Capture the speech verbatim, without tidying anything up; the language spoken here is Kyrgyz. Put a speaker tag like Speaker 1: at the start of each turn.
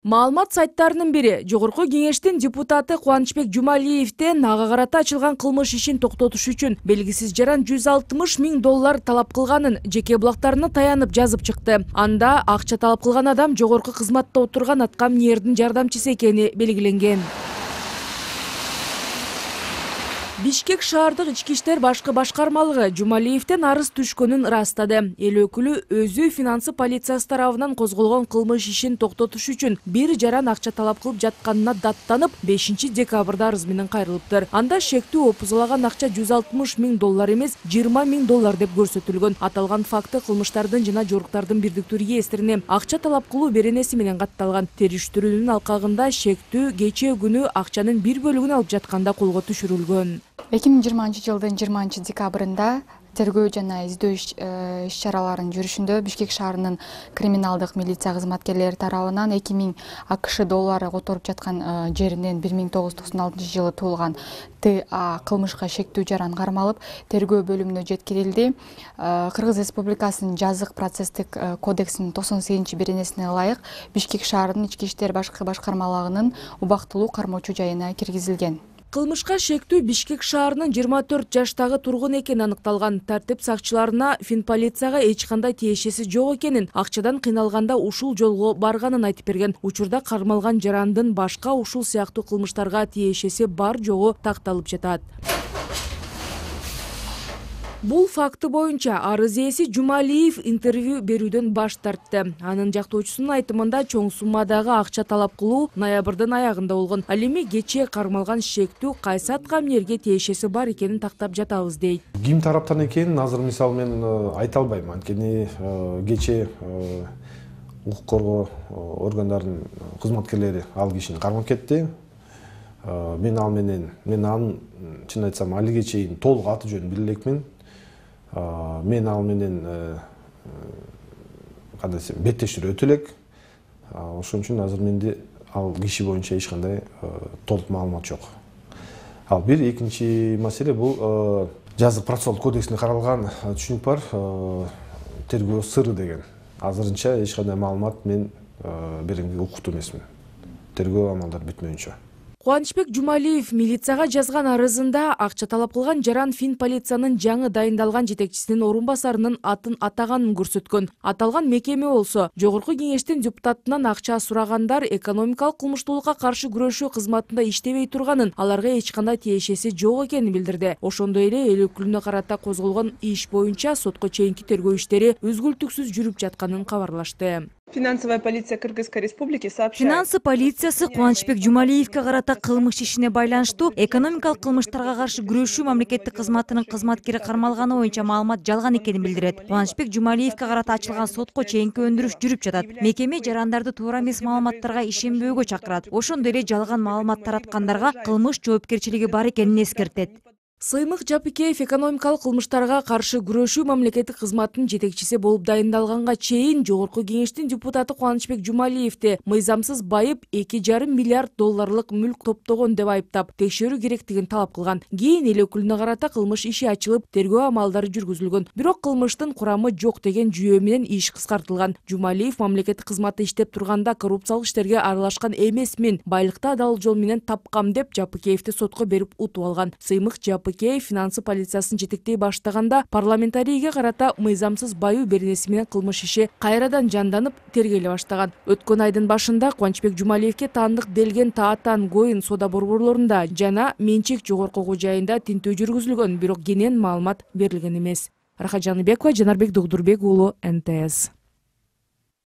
Speaker 1: Маалымат сайттарынын бири Жогорку кеңештин депутаты Кубанычбек Жумалиевден ага карата ачылган кылмыш ишин токтотуш үчүн белгисиз жаран жүз алтымыш миң доллар талап кылганын жеке булактарына таянып жазып чыкты. Анда акча талап кылган адам жогорку кызматта отурган аткаминердин жардамчысы экени белгиленген. Бишкек шаардык ички иштер башкы башкармалыгы Жумалиевден арыз түшкөнүн ырастады. Эл өкүлү өзү финансы полициясы тарабынан козголгон кылмыш ишин токтотуш үчүн бир жаран акча талап кылып жатканына даттанып, бешинчи декабрда арыз менен кайрылыптыр. Анда шектүү опузулаган акча жүз алтымыш миң доллар эмес, жыйырма миң доллар деп көрсөтүлгөн. Аталган факты кылмыштардын жана жоруктардын бирдиктүү реестрине акча талап кылуу беренеси менен катталган. Териштирүүнүн алкагында шектүү кечээ күнү акчанын бир бөлүгүн алып жатканда колго түшүрүлгөн.
Speaker 2: эки миң жыйырманчы жылдын жыйырманчы декабрында тергөө жана издөө иш чараларынын жүрүшүндө Бишкек шаарынын криминалдык милиция кызматкерлери тарабынан эки миң акш доллары которуп жаткан жеринен бир миң тогуз жүз токсон алтынчы жылы туулган Т А кылмышка шектүү жаран кармалып, тергөө бөлүмүнө жеткирилди. Кыргыз Республикасынын жазык процесстик кодексинин токсон сегизинчи беренесине ылайык Бишкек шаарынын ички иштер башкы башкармалыгынын убактылуу кармоочу жайына киргизилген.
Speaker 1: Кылмышка шектүү Бишкек шаарынын жыйырма төрт жаштагы тургун экени аныкталган. Тартип сакчыларына финполицияга эч кандай тиешеси жок экенин, акчадан кыйналганда ушул жолго барганын айтып берген. Учурда кармалган жарандын башка ушул сыяктуу кылмыштарга тиешеси бар жогу такталып жатат. Бул факты боюнча арыз ээси Жумалиев интервью берүүдөн баш тартты. Анын жактоочусунун айтымында чоң суммадагы акча талап кылуу ноябрдын аягында болгон. Ал эми кечээ кармалган шектүү кайсы аткаминерге тиешеси бар экенин тактап жатабыз дейт.
Speaker 3: Ким тараптан экенин азыр мисалы мен айта албайм. Анткени кечээ укук коргоо органдарынын кызматкерлери ал кишини кармап кетти. Мен ал менен мен анын чын айтсам алиге чейин толук аты жөнүн биле элекмин. Мен ал менен кандай десем беттештирүү өтө элек. Ошон үчүн азыр менде ал киши боюнча эч кандай толук маалымат жок. Ал бир экинчи маселе бул жазык процессуалдык кодексинде каралган түшүнүк бар, тергөө сыры деген. Азырынча эч кандай маалымат мен беренге укуктуу эмесмин. Тергөө амалдары бүтмөйүнчө.
Speaker 1: Кубанычбек Жумалиев милицияга жазган арызында акча талап кылган жаран финполициянын жаңы дайындалган жетекчисинин орун басарынын атын атаганын көрсөткөн. Аталган мекеме болсо Жогорку кеңештин депутатынан акча сурагандар экономикалык кылмыштуулукка каршы күрөшүү кызматында иштебей турганын, аларга эч кандай тиешеси жок экенин билдирди. Ошондой эле эл өкүлүнө карата козголгон иш боюнча сотко чейинки тергөө иштери үзгүлтүксүз жүрүп жатканын кабарлашты.
Speaker 4: Финансовая полиция Кыргызской республики сообщает.
Speaker 5: Финансы полициясы Кубанычбек Жумалиевге карата кылмыш ишине байланыштуу экономикалык кылмыштарга каршы күрөшүү мамлекеттик кызматынын кызматкери кармалганы боюнча маалымат жалган экенин билдирет. Кубанычбек Жумалиевге карата ачылган сотко чейинки өндүрүш жүрүп жатат. Мекеме жарандарды туура эмес маалыматтарга ишенбөөгө чакырат. Ошондой эле жалган маалымат тараткандарга кылмыш жоопкерчилиги бар экенин эскертет.
Speaker 1: Сыймык Жапыкеев экономикалык кылмыштарга каршы күрөшүү мамлекеттик кызматынын жетекчиси болуп дайындалганга чейин Жогорку кеңештин депутаты Кубанычбек Жумалиевди мыйзамсыз байып эки жарым миллиард долларлык мүлк топтогон деп айыптап, текшерүү керектигин талап кылган. Кийин эл өкүлүнө карата кылмыш иши ачылып, тергөө амалдары жүргүзүлгөн. Бирок кылмыштын курамы жок деген жүйө менен иш кыскартылган. Жумалиев мамлекеттик кызматта иштеп турганда коррупциялык иштерге аралашкан эмесмин, байлыкты адал жол менен тапкам деп Жапыкеевди сотко берип утуп алган. Сыймык Жапыкеев финансы полициясын жетектей баштаганда парламентарийге карата мыйзамсыз баюу беренеси менен кылмыш иши кайрадан жанданып тергеле баштаган. Өткөн айдын башында Кубанычбек Жумалиевге таандык делген Таатан Гоин соода борборлорунда жана менчик жогорку жайында тинтөө жүргүзүлгөн, бирок кенен маалымат берилген эмес. Рахат Жаныбекова, Жанарбек Догдурбек уулу, Н Т С.